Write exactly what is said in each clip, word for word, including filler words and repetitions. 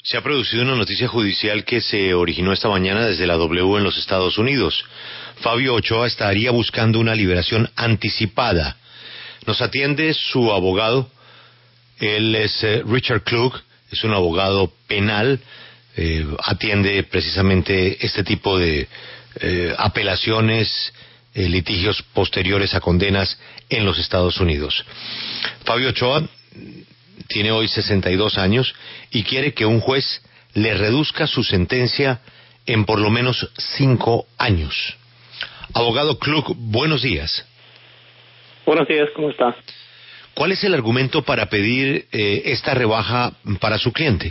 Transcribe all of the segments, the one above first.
Se ha producido una noticia judicial que se originó esta mañana desde la W en los Estados Unidos. Fabio Ochoa estaría buscando una liberación anticipada. Nos atiende su abogado. Él es eh, Richard Klug, es un abogado penal. Eh, atiende precisamente este tipo de eh, apelaciones, eh, litigios posteriores a condenas en los Estados Unidos. Fabio Ochoa tiene hoy sesenta y dos años y quiere que un juez le reduzca su sentencia en por lo menos cinco años. Abogado Klug, buenos días. Buenos días, ¿cómo está? ¿Cuál es el argumento para pedir eh, esta rebaja para su cliente?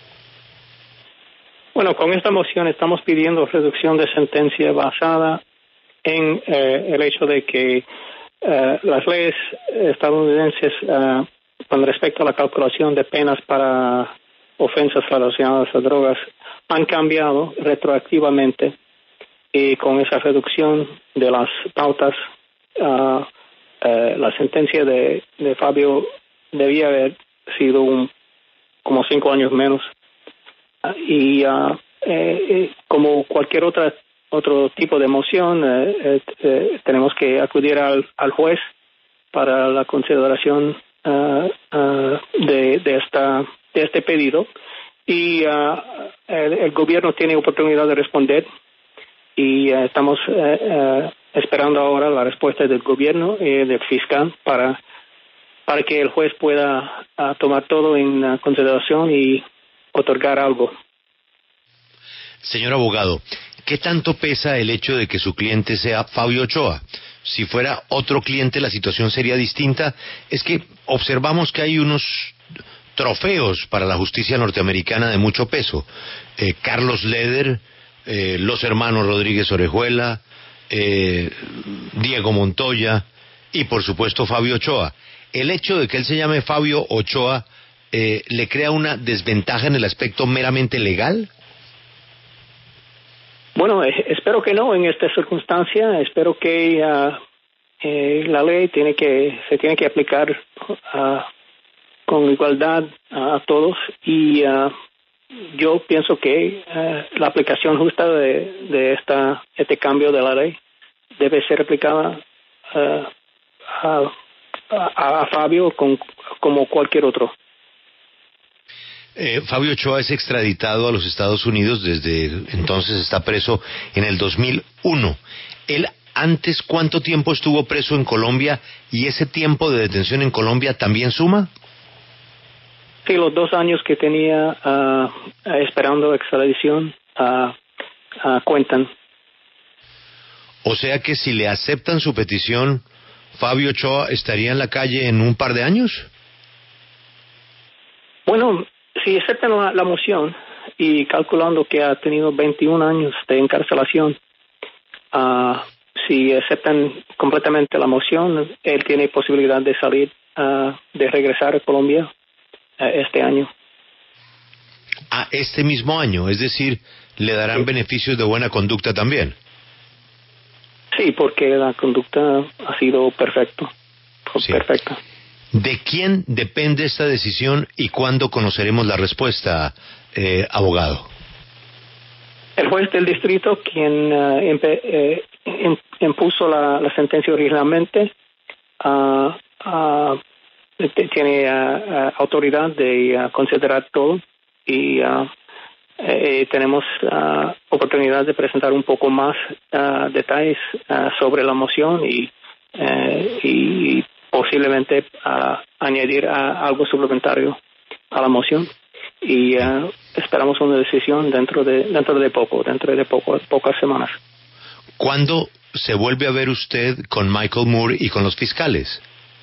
Bueno, con esta moción estamos pidiendo reducción de sentencia basada en eh, el hecho de que eh, las leyes estadounidenses eh, con respecto a la calculación de penas para ofensas relacionadas a drogas han cambiado retroactivamente, y con esa reducción de las pautas uh, uh, la sentencia de, de Fabio debía haber sido un, como cinco años menos, uh, y uh, eh, como cualquier otra otro tipo de moción eh, eh, eh, tenemos que acudir al, al juez para la consideración Uh, uh, de, de esta de este pedido, y uh, el, el gobierno tiene oportunidad de responder, y uh, estamos uh, uh, esperando ahora la respuesta del gobierno y del fiscal para para que el juez pueda uh, tomar todo en uh, consideración y otorgar algo. Señor abogado, ¿qué tanto pesa el hecho de que su cliente sea Fabio Ochoa? Si fuera otro cliente la situación sería distinta. Es que observamos que hay unos trofeos para la justicia norteamericana de mucho peso. Eh, Carlos Leder, eh, los hermanos Rodríguez Orejuela, eh, Diego Montoya y por supuesto Fabio Ochoa. El hecho de que él se llame Fabio Ochoa eh, ¿le crea una desventaja en el aspecto meramente legal? Bueno, eh, espero que no en esta circunstancia. Espero que uh, eh, la ley tiene que se tiene que aplicar uh, con igualdad uh, a todos, y uh, yo pienso que uh, la aplicación justa de, de esta este cambio de la ley debe ser aplicada uh, a, a, a Fabio con, como cualquier otro. Eh, Fabio Ochoa es extraditado a los Estados Unidos, desde entonces está preso en el dos mil uno. ¿Él antes cuánto tiempo estuvo preso en Colombia, y ese tiempo de detención en Colombia también suma? Sí, los dos años que tenía uh, esperando extradición uh, uh, cuentan. O sea que si le aceptan su petición, ¿Fabio Ochoa estaría en la calle en un par de años? Bueno, si aceptan la, la moción, y calculando que ha tenido veintiún años de encarcelación, uh, si aceptan completamente la moción, él tiene posibilidad de salir, uh, de regresar a Colombia uh, este año. Ah, este mismo año, es decir, ¿le darán sí. beneficios de buena conducta también? Sí, porque la conducta ha sido perfecto, sí. perfecta. ¿De quién depende esta decisión y cuándo conoceremos la respuesta, eh, abogado? El juez del distrito, quien uh, empe, eh, em, impuso la, la sentencia originalmente, uh, uh, tiene uh, uh, autoridad de uh, considerar todo, y uh, eh, tenemos uh, oportunidad de presentar un poco más uh, detalles uh, sobre la moción, y, uh, y posiblemente uh, añadir uh, algo suplementario a la moción, y uh, esperamos una decisión dentro de dentro de poco, dentro de poco, pocas semanas. ¿Cuándo se vuelve a ver usted con Michael Moore y con los fiscales?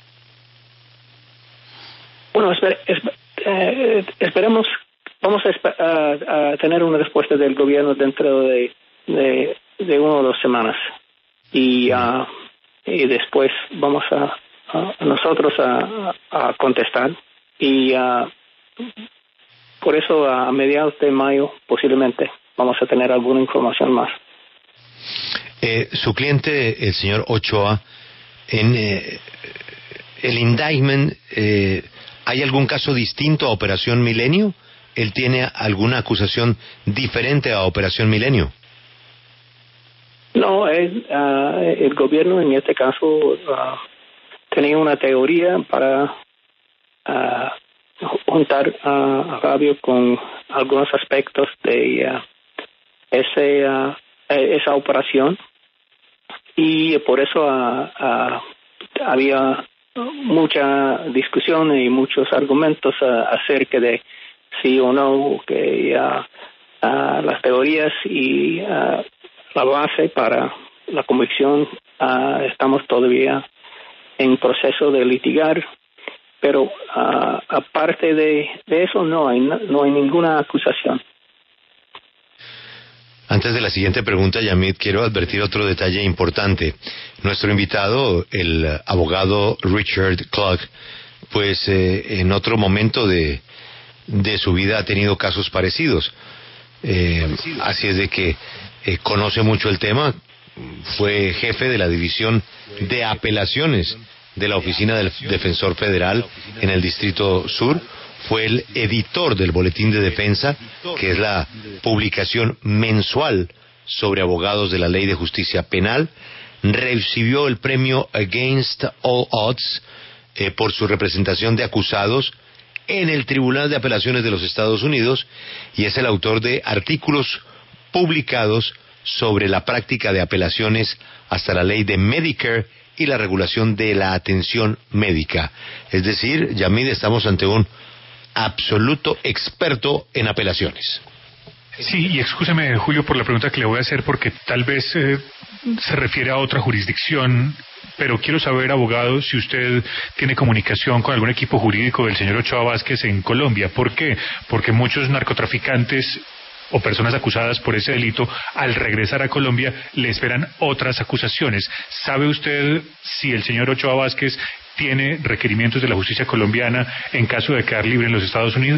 Bueno, esper, esper, eh, esperemos, vamos a, esper, a, a tener una respuesta del gobierno dentro de, de, de una o dos semanas, y, uh, y después vamos a a nosotros a, a contestar, y uh, por eso a mediados de mayo posiblemente vamos a tener alguna información más. Eh, su cliente, el señor Ochoa, en eh, el indictment, eh, ¿hay algún caso distinto a Operación Milenio? él tiene alguna acusación diferente a Operación Milenio. No, él, uh, el gobierno en este caso uh, tenía una teoría para uh, juntar uh, a Fabio con algunos aspectos de uh, ese, uh, esa operación, y por eso uh, uh, había mucha discusión y muchos argumentos uh, acerca de sí o no, que uh, uh, las teorías y uh, la base para la convicción uh, estamos todavía en proceso de litigar, pero uh, aparte de, de eso no hay no hay ninguna acusación. Antes de la siguiente pregunta, Yamid, quiero advertir otro detalle importante. Nuestro invitado, el abogado Richard Klug, pues eh, en otro momento de, de su vida ha tenido casos parecidos. Eh, así es de que eh, conoce mucho el tema. Fue jefe de la división de apelaciones de la Oficina del Defensor Federal en el Distrito Sur. Fue el editor del Boletín de Defensa, que es la publicación mensual sobre abogados de la Ley de Justicia Penal. Recibió el premio Against All Odds eh, por su representación de acusados en el Tribunal de Apelaciones de los Estados Unidos, y es el autor de artículos publicados sobre la práctica de apelaciones hasta la ley de Medicare y la regulación de la atención médica. Es decir, Yamid, estamos ante un absoluto experto en apelaciones. Sí, y excúseme, Julio, por la pregunta que le voy a hacer, porque tal vez eh, se refiere a otra jurisdicción, pero quiero saber, abogado, si usted tiene comunicación con algún equipo jurídico del señor Ochoa Vázquez en Colombia. ¿Por qué? Porque muchos narcotraficantes o personas acusadas por ese delito, al regresar a Colombia, le esperan otras acusaciones. ¿Sabe usted si el señor Ochoa Vázquez tiene requerimientos de la justicia colombiana en caso de quedar libre en los Estados Unidos?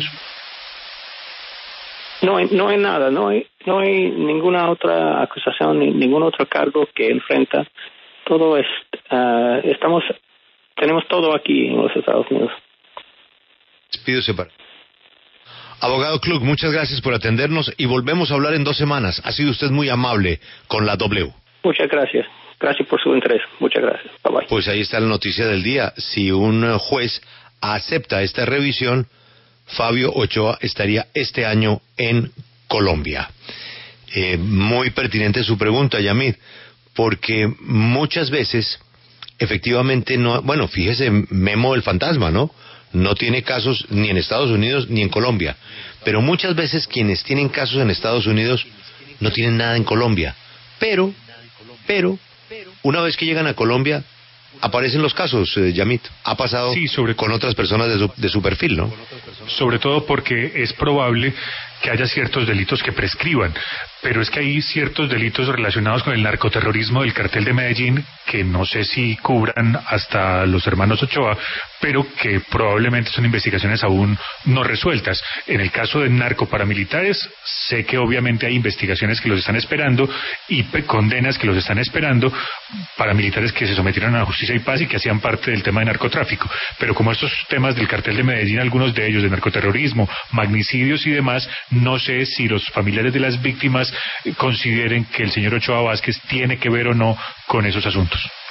No hay, no hay nada, no hay, no hay ninguna otra acusación, ni ningún otro cargo que enfrenta. Todo es, uh, estamos, tenemos todo aquí en los Estados Unidos. Pido separar. Abogado Klug, muchas gracias por atendernos y volvemos a hablar en dos semanas. Ha sido usted muy amable con la W. Muchas gracias. Gracias por su interés. Muchas gracias. Bye bye. Pues ahí está la noticia del día. Si un juez acepta esta revisión, Fabio Ochoa estaría este año en Colombia. Eh, muy pertinente su pregunta, Yamid, porque muchas veces, efectivamente, no. Bueno, fíjese, Memo el Fantasma, ¿no? No tiene casos ni en Estados Unidos ni en Colombia. Pero muchas veces quienes tienen casos en Estados Unidos no tienen nada en Colombia. Pero, pero, una vez que llegan a Colombia, aparecen los casos, eh, Yamit. Ha pasado sí, sobre con otras personas de su, de su perfil, ¿no? Sobre todo porque es probable que haya ciertos delitos que prescriban, pero es que hay ciertos delitos relacionados con el narcoterrorismo del cartel de Medellín que no sé si cubran hasta los hermanos Ochoa, pero que probablemente son investigaciones aún no resueltas. En el caso de narcoparamilitares, sé que obviamente hay investigaciones que los están esperando y condenas que los están esperando, paramilitares que se sometieron a la justicia y paz y que hacían parte del tema de narcotráfico. Pero como estos temas del cartel de Medellín, algunos de ellos de narcoterrorismo, magnicidios y demás, no sé si los familiares de las víctimas consideren que el señor Ochoa Vázquez tiene que ver o no con esos asuntos.